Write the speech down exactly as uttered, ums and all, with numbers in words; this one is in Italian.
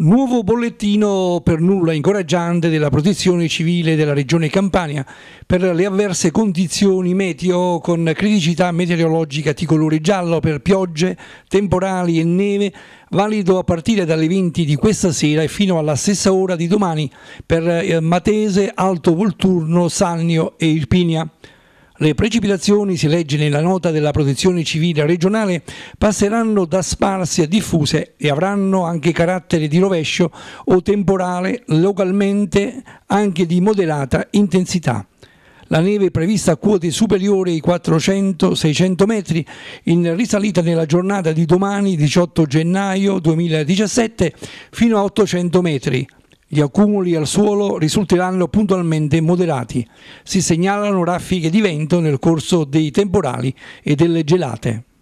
Nuovo bollettino per nulla incoraggiante della Protezione Civile della Regione Campania per le avverse condizioni meteo con criticità meteorologica di colore giallo per piogge, temporali e neve, valido a partire dalle venti di questa sera e fino alla stessa ora di domani per Matese, Alto Volturno, Sannio e Irpinia. Le precipitazioni, si legge nella nota della Protezione Civile regionale, passeranno da sparse a diffuse e avranno anche carattere di rovescio o temporale, localmente anche di moderata intensità. La neve prevista a quote superiori ai quattrocento seicento metri, in risalita nella giornata di domani diciotto gennaio duemiladiciassette fino a ottocento metri. Gli accumuli al suolo risulteranno puntualmente moderati. Si segnalano raffiche di vento nel corso dei temporali e delle gelate.